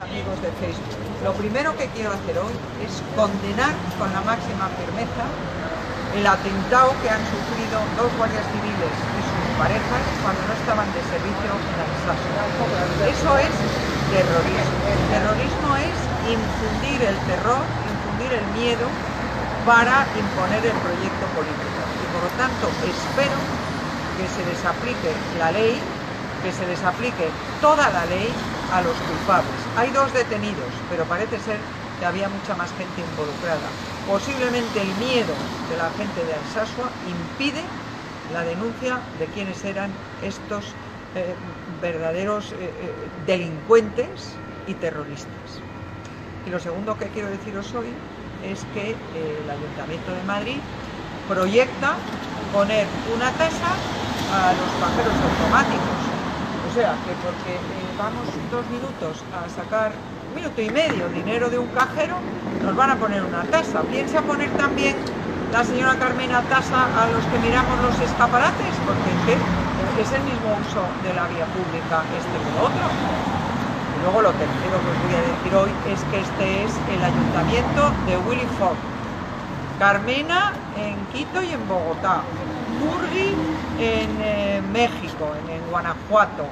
Amigos de Facebook, lo primero que quiero hacer hoy es condenar con la máxima firmeza el atentado que han sufrido dos guardias civiles y sus parejas cuando no estaban de servicio en Alsacia. Eso es terrorismo. El terrorismo es infundir el terror, infundir el miedo para imponer el proyecto político. Y por lo tanto espero que se les aplique la ley, que se les aplique toda la ley a los culpables. Hay dos detenidos, pero parece ser que había mucha más gente involucrada. Posiblemente el miedo de la gente de Alsasua impide la denuncia de quiénes eran estos verdaderos delincuentes y terroristas. Y lo segundo que quiero deciros hoy es que el Ayuntamiento de Madrid proyecta poner una tasa a los cajeros automáticos. O sea, que porque vamos 2 minutos a sacar 1 minuto y medio dinero de un cajero, nos van a poner una tasa. ¿Piensa poner también la señora Carmena tasa a los que miramos los escaparates? Porque es el mismo uso de la vía pública este que el otro. Y luego lo tercero que os voy a decir hoy es que este es el ayuntamiento de Willy Fogg. Carmena en Quito y en Bogotá, Burgui en México, en Guanajuato,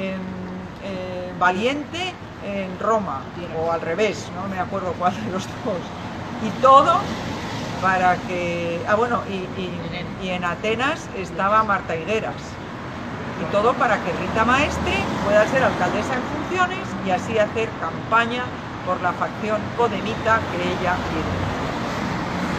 Valiente en Roma, o al revés, no me acuerdo cuál de los dos. Y todo para que... y en Atenas estaba Marta Higueras. Y todo para que Rita Maestre pueda ser alcaldesa en funciones y así hacer campaña por la facción podemita que ella quiere.